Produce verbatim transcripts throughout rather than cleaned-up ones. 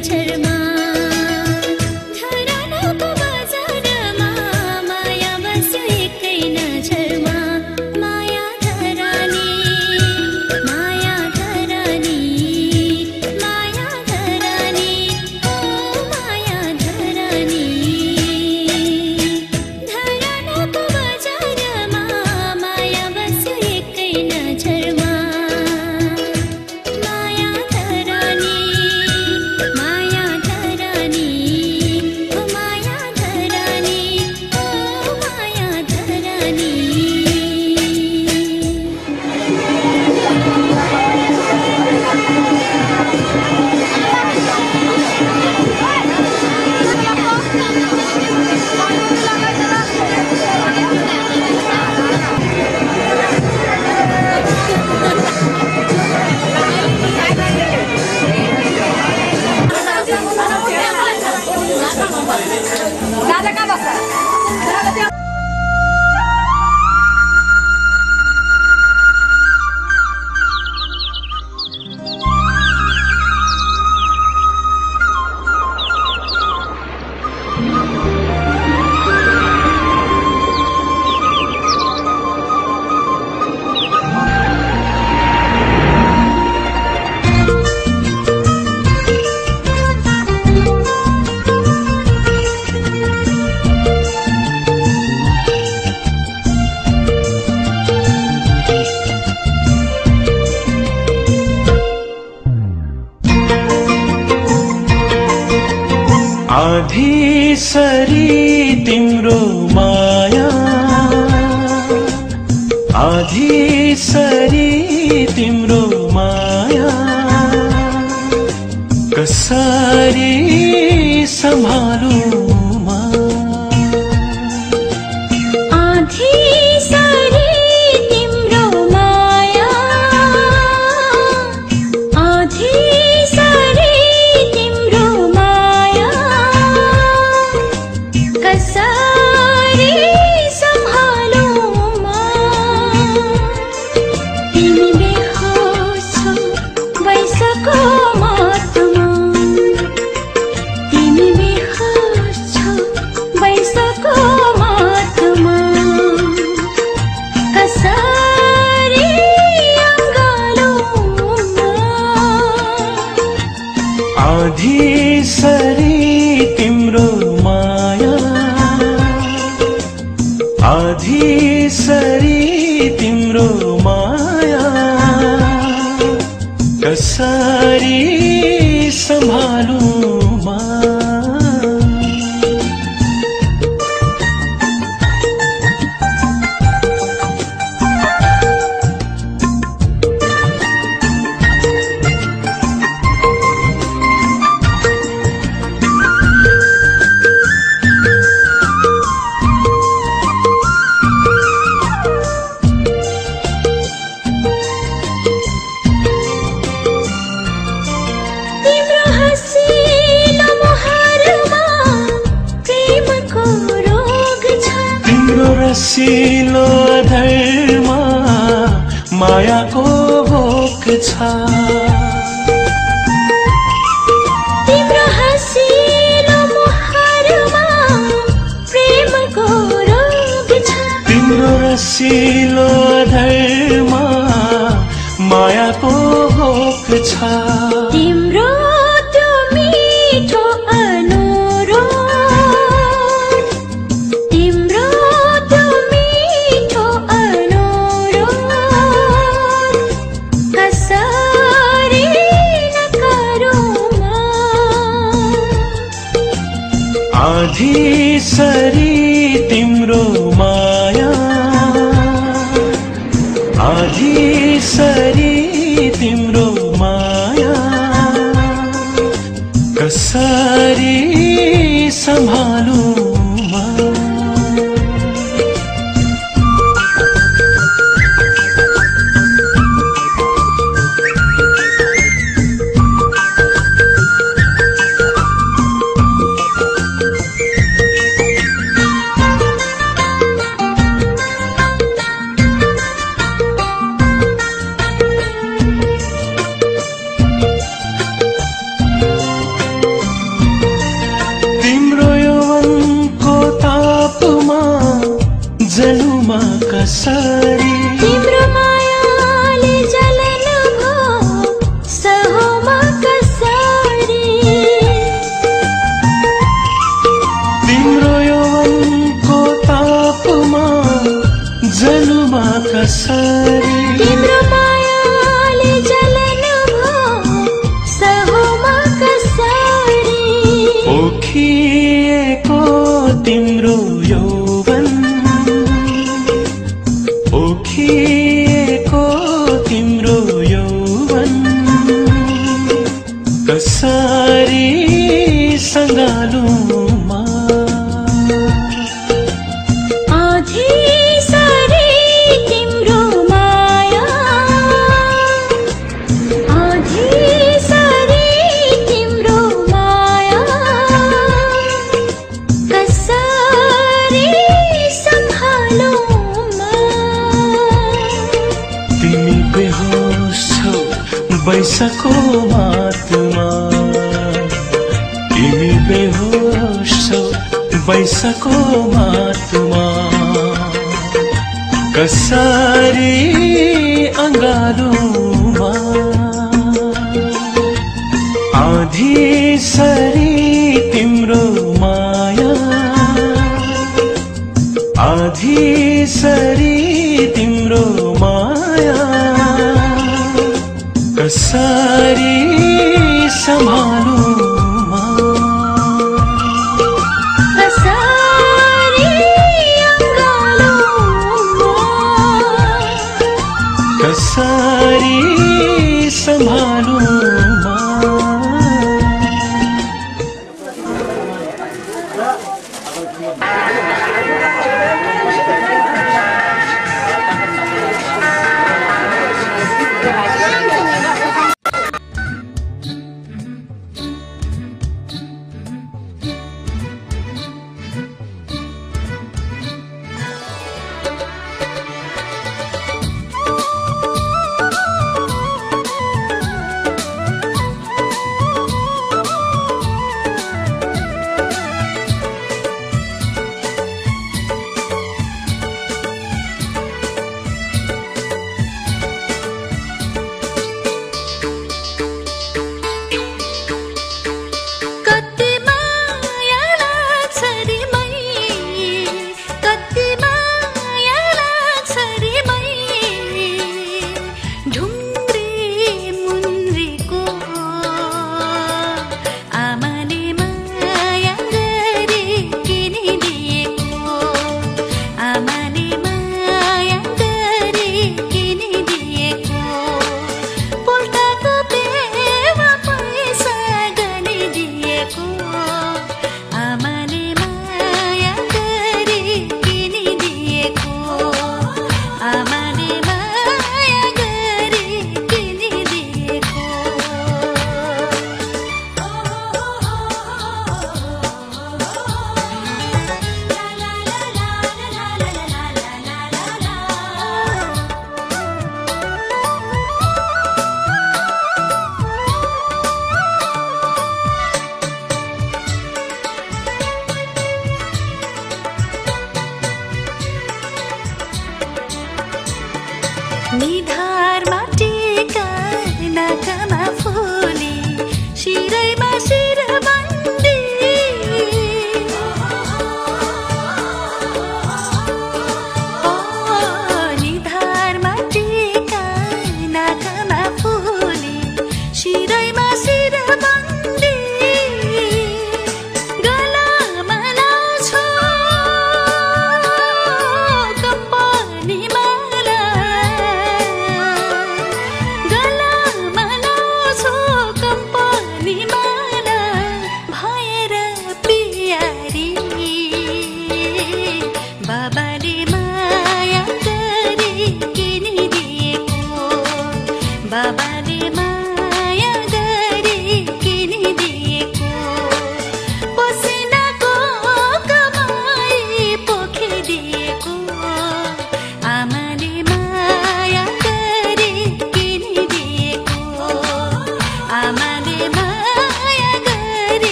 नजरमा धरानको बजारमा माया बस्यो एकै नजरमा माया धरानी माया धरानी माया धरानी ओ माया धरानी धरानको बजारमा माया बस्यो एकै नजरमा माया धरानी माया धरानी ओ माया धरानी ओ माया धरानी दादा कहाँ बस्छ? आधी सरी तिम्रो माया आधी सरी तिम्रो माया कसरी सम्हालूं आधी सरी तिम्रो माया आधी सरी तिम्रो माया कसरी सम्हालूं तिमी बेहोस छौ वैशाखको मातमा तिमी बेहोस छौ वैशाखको मातमा कसरी अङ्गालौँ आधी सरी तिम्रो माया आधी सरी तिम्रो माया कसरी सम्हालूं तिम्रो हँसिलो मुहारमा प्रेमको रोग छ तिम्रो रसिलो अधरमा मायाको भोक छ तिम्रो हँसिलो मुहारमा प्रेमको रोग छ तिम्रो रसिलो अधरमा मायाको भोक छ तिम्रो त्यो मिठो अनुरोध तिम्रो त्यो मिठो अनुरोध कसरी नगरौँ आधी सरी तिम्रो माया आधी सरी तिम्रो माया कसरी सम्हालूं कसरी तिम्रो मायाले जलन भो सहोमा कसरी तिम्रो यौवनको तापमा जनुमा कसरी तिम्रो मायाले जलन भो सहोमा कसरी पोखिएको तिम्रो यौवन पोखिएको तिम्रो यौवन कसरी सँगालुमा आधी सरी तिम्रो माया आधी सरी तिम्रो माया कसरी सम्हालौमा तिमी बेहोस छौ बैसाको मातमा तिमी बेहोस छौ बैसाको मातमा कसरी अँगालोमा आधी सरी तिम्रो माया आधी सरी तिम्रो माया कसरी सम्हालुमा कसरी अँगालोमा कसरी सम्हालुमा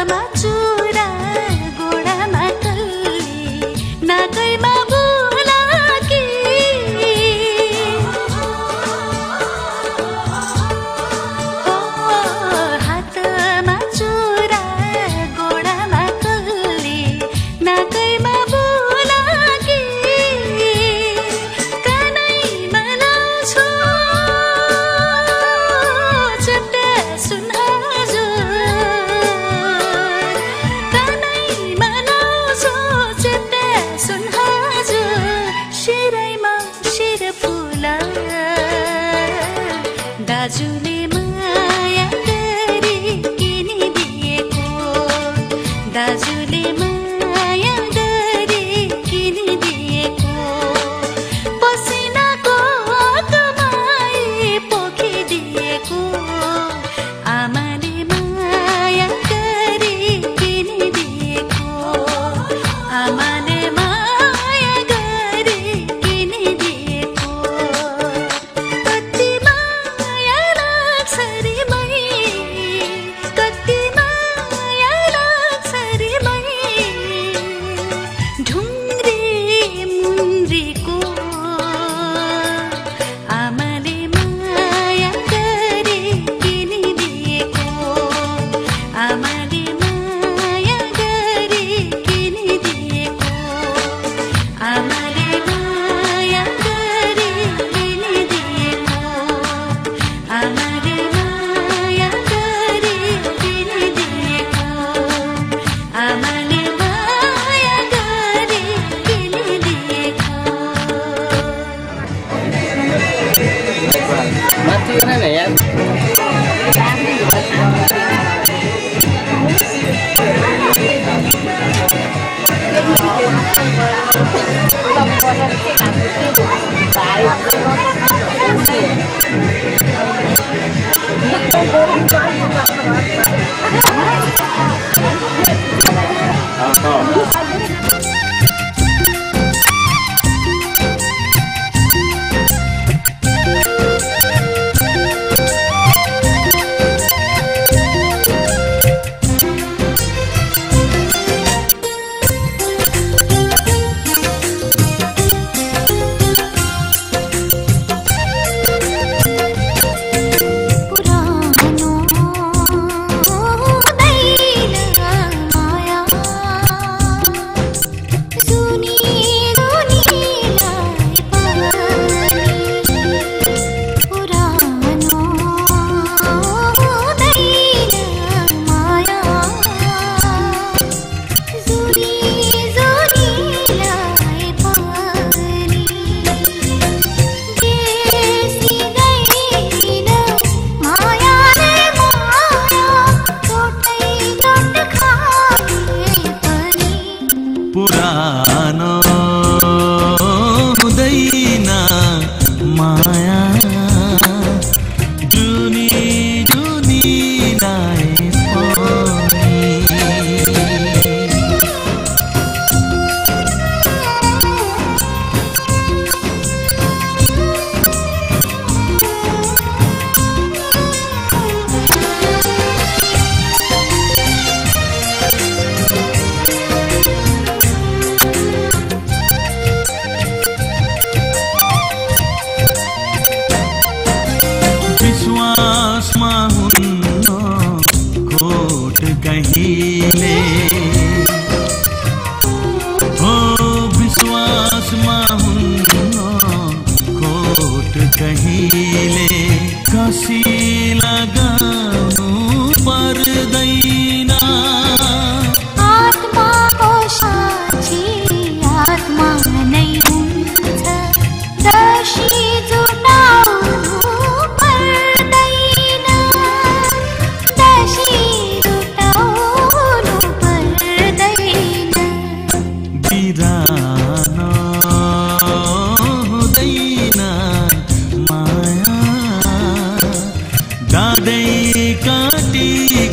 दाजुले माया गरी किनिदिएको, दाजुले माया गरी किनिदिएको, पसिनाको कमाई पोखिदिएको, आमाले माया गरी किनिदिएको, आमाले माया गरी किनिदिएको। कति माया लाग्छ रे मै, कति माया लाग्छ रे मै, ढुङ्ग्रे मुन्द्रीको आमाले माया गरी किनिदिएको, आमाले माया गरी किनिदिएको, आमाले माया गरी किनिदिएको, आमाले माया गरी किनिदिएको, आमाले माया गरी किनिदिएको। Mati mana ya? पुरानो दैन माया, सुनी दुनीलाई पनि, पुरानो दैन माया, सुनी दुनीलाई पनि, बिर्सिँदैन मायाले माया, तोड्दै तोड्दै खाए पनि। पुरानो हुँदैन माया, जुनी जुनीलाई पनि। विश्वासमा हुन्न खोट कहिले, हो विश्वासमा हुन्न खोट कहिले, कसी लगाउनु पर्दैन, आत्माको साक्षी आत्मा नै हुन्छ, दर्शी जुटाउनु पर्दैन, दर्शी जुटाउनु पर्दैन। बिरानो हुँदैन माया, गाँदै काटी